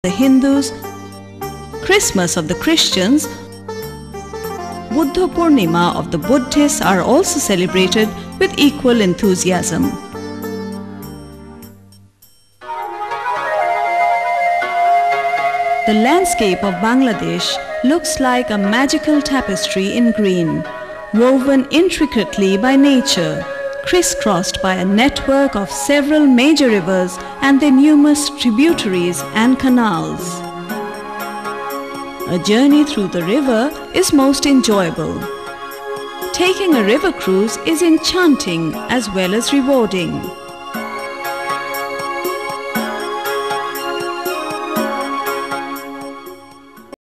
the Hindus, Christmas of the Christians, Buddha Purnima of the Buddhists are also celebrated with equal enthusiasm. The landscape of Bangladesh looks like a magical tapestry in green, woven intricately by nature, crisscrossed by a network of several major rivers and their numerous tributaries and canals. A journey through the river is most enjoyable. Taking a river cruise is enchanting as well as rewarding.